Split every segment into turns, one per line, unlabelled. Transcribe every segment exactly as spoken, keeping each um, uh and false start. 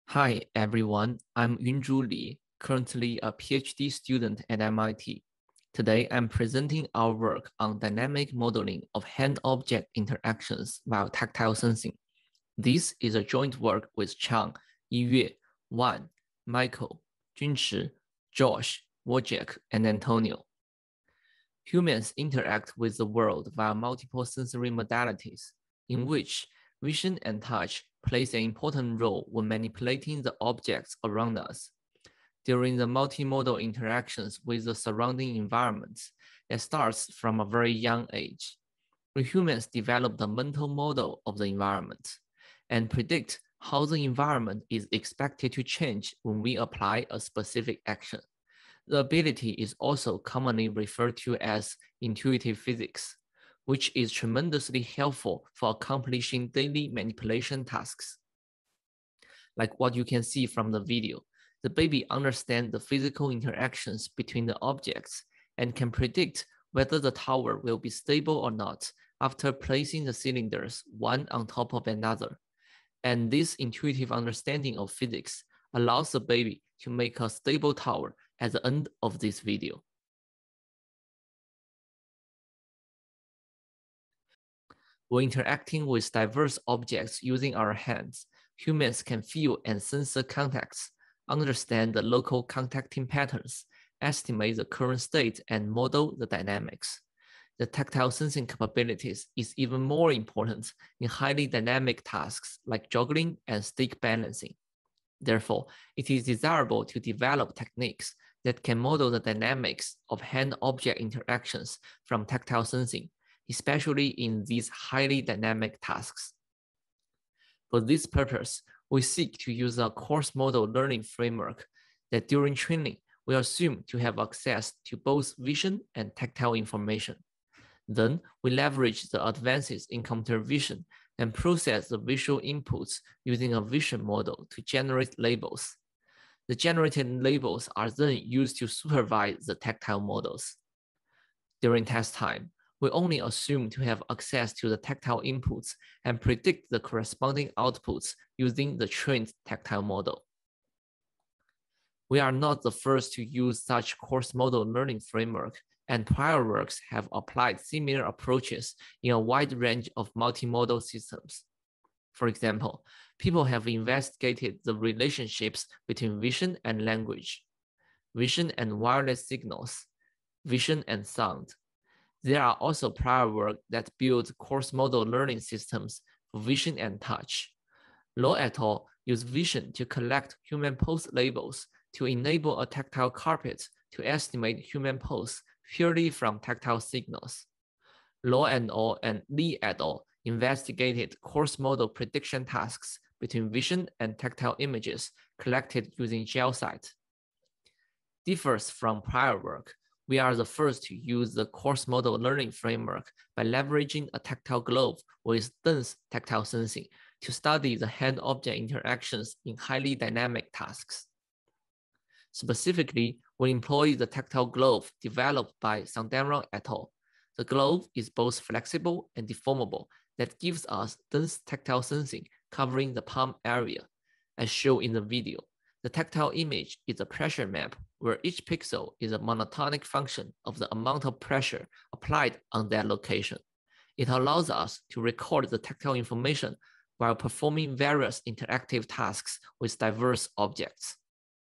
Hi, everyone. I'm Yunzhu Li, currently a PhD student at M I T. Today, I'm presenting our work on dynamic modeling of hand-object interactions via tactile sensing. This is a joint work with Qiang, Yiyue, Wan, Michael, Junchi, Josh, Wojciech, and Antonio. Humans interact with the world via multiple sensory modalities, in which vision and touch plays an important role when manipulating the objects around us. During the multimodal interactions with the surrounding environment that starts from a very young age, we humans develop the mental model of the environment and predict how the environment is expected to change when we apply a specific action. The ability is also commonly referred to as intuitive physics, which is tremendously helpful for accomplishing daily manipulation tasks. Like what you can see from the video, the baby understands the physical interactions between the objects and can predict whether the tower will be stable or not after placing the cylinders one on top of another. And this intuitive understanding of physics allows the baby to make a stable tower at the end of this video. When interacting with diverse objects using our hands, humans can feel and sense the contacts, understand the local contacting patterns, estimate the current state, and model the dynamics. The tactile sensing capabilities is even more important in highly dynamic tasks like juggling and stick balancing. Therefore, it is desirable to develop techniques that can model the dynamics of hand-object interactions from tactile sensing, especially in these highly dynamic tasks. For this purpose, we seek to use a coarse model learning framework that during training, we assume to have access to both vision and tactile information. Then we leverage the advances in computer vision and process the visual inputs using a vision model to generate labels. The generated labels are then used to supervise the tactile models. During test time, we only assume to have access to the tactile inputs and predict the corresponding outputs using the trained tactile model. We are not the first to use such coarse model learning framework, and prior works have applied similar approaches in a wide range of multimodal systems. For example, people have investigated the relationships between vision and language, vision and wireless signals, vision and sound. There are also prior work that build coarse model learning systems for vision and touch. Lo et al. Use vision to collect human pose labels to enable a tactile carpet to estimate human pose purely from tactile signals. Lo et al. And Li et al. Investigated coarse model prediction tasks between vision and tactile images collected using gel sight. Differs from prior work, we are the first to use the coarse model learning framework by leveraging a tactile globe with dense tactile sensing to study the hand-object interactions in highly dynamic tasks. Specifically, we employ the tactile globe developed by Sandaran et al. The globe is both flexible and deformable that gives us dense tactile sensing covering the palm area. As shown in the video, the tactile image is a pressure map where each pixel is a monotonic function of the amount of pressure applied on that location. It allows us to record the tactile information while performing various interactive tasks with diverse objects.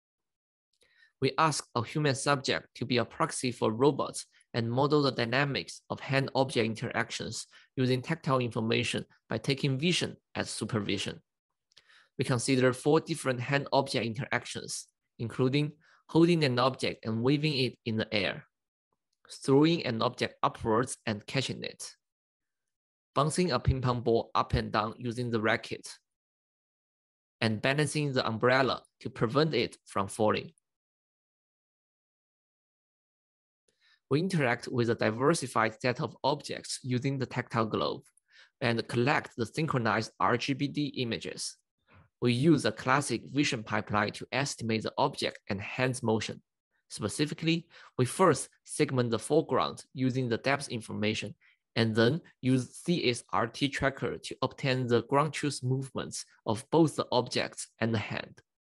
We ask a human subject to be a proxy for robots and model the dynamics of hand-object interactions using tactile information by taking vision as supervision. We consider four different hand-object interactions, including holding an object and waving it in the air, throwing an object upwards and catching it, bouncing a ping pong ball up and down using the racket, and balancing the umbrella to prevent it from falling. We interact with a diversified set of objects using the tactile globe and collect the synchronized R G B D images. We use a classic vision pipeline to estimate the object and hand's motion. Specifically, we first segment the foreground using the depth information and then use C S R T tracker to obtain the ground truth movements of both the objects and the hand.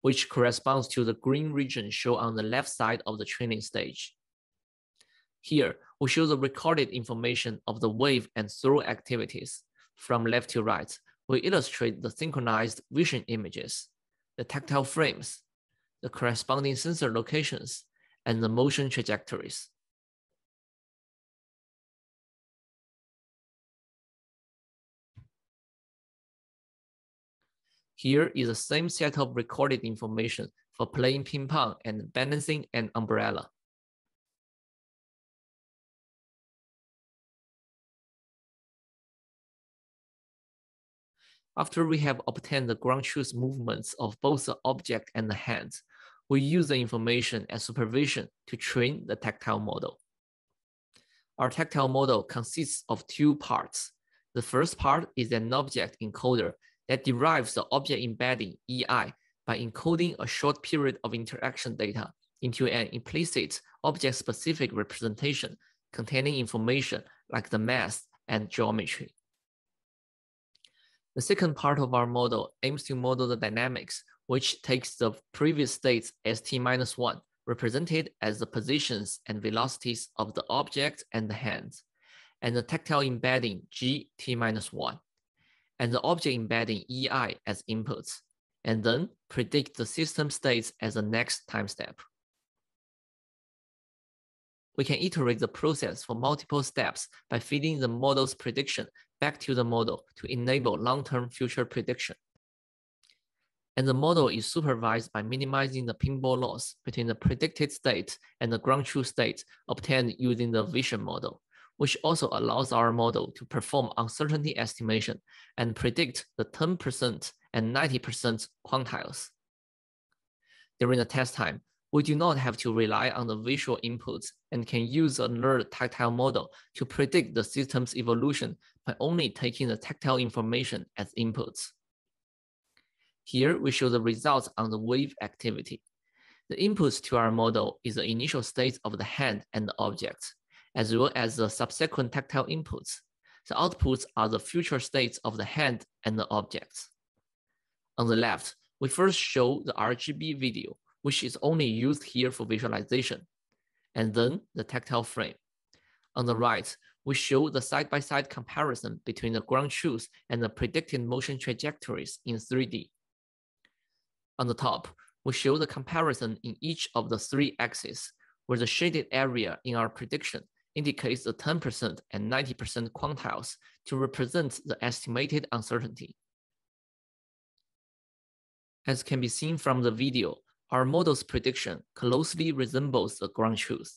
which corresponds to the green region shown on the left side of the training stage. Here, we show the recorded information of the wave and throw activities. From left to right, we illustrate the synchronized vision images, the tactile frames, the corresponding sensor locations, and the motion trajectories. Here is the same set of recorded information for playing ping pong and balancing an umbrella. After we have obtained the ground truth movements of both the object and the hands, we use the information as supervision to train the tactile model. Our tactile model consists of two parts. The first part is an object encoder that derives the object embedding E I by encoding a short period of interaction data into an implicit object-specific representation containing information like the mass and geometry. The second part of our model aims to model the dynamics, which takes the previous states as t minus one, represented as the positions and velocities of the object and the hands, and the tactile embedding g t minus one, and the object embedding E I as inputs, and then predict the system states as the next time step. We can iterate the process for multiple steps by feeding the model's prediction back to the model to enable long-term future prediction. And the model is supervised by minimizing the pinball loss between the predicted state and the ground truth state obtained using the vision model, which also allows our model to perform uncertainty estimation and predict the ten percent and ninety percent quantiles. During the test time, we do not have to rely on the visual inputs and can use a learned tactile model to predict the system's evolution by only taking the tactile information as inputs. Here, we show the results on the wave activity. The inputs to our model is the initial state of the hand and the object, as well as the subsequent tactile inputs. The outputs are the future states of the hand and the objects. On the left, we first show the R G B video, which is only used here for visualization, and then the tactile frame. On the right, we show the side-by-side comparison between the ground truth and the predicted motion trajectories in three D. On the top, we show the comparison in each of the three axes, where the shaded area in our prediction indicates the ten percent and ninety percent quantiles to represent the estimated uncertainty. As can be seen from the video, our model's prediction closely resembles the ground truth.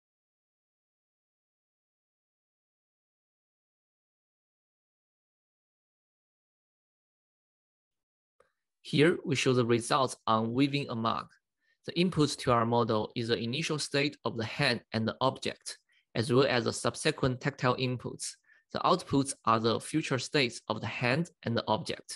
Here, we show the results on weaving a mug. The inputs to our model is the initial state of the hand and the object, as well as the subsequent tactile inputs. The outputs are the future states of the hand and the object.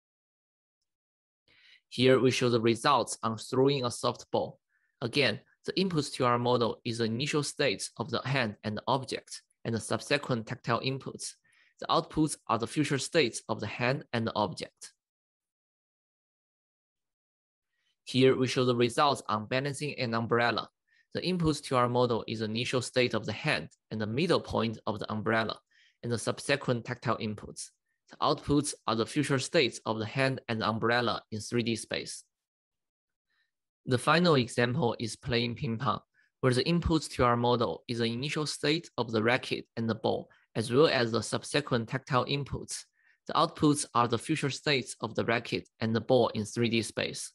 Here, we show the results on throwing a softball. Again, the inputs to our model is the initial states of the hand and the object, and the subsequent tactile inputs. The outputs are the future states of the hand and the object. Here, we show the results on balancing an umbrella. The inputs to our model is the initial state of the hand and the middle point of the umbrella, and the subsequent tactile inputs. The outputs are the future states of the hand and the umbrella in three D space. The final example is playing ping pong, where the inputs to our model is the initial state of the racket and the ball, as well as the subsequent tactile inputs. The outputs are the future states of the racket and the ball in three D space.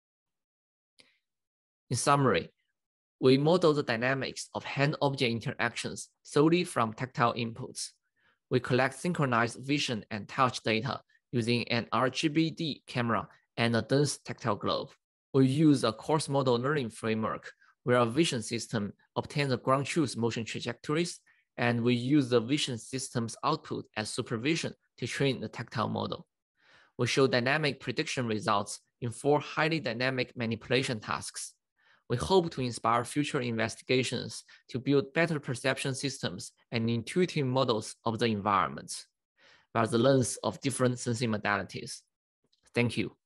In summary, we model the dynamics of hand-object interactions solely from tactile inputs. We collect synchronized vision and touch data using an R G B D camera and a dense tactile globe. We use a coarse model learning framework where a vision system obtains the ground truth motion trajectories, and we use the vision system's output as supervision to train the tactile model. We show dynamic prediction results in four highly dynamic manipulation tasks. We hope to inspire future investigations to build better perception systems and intuitive models of the environment, via the lens of different sensing modalities. Thank you.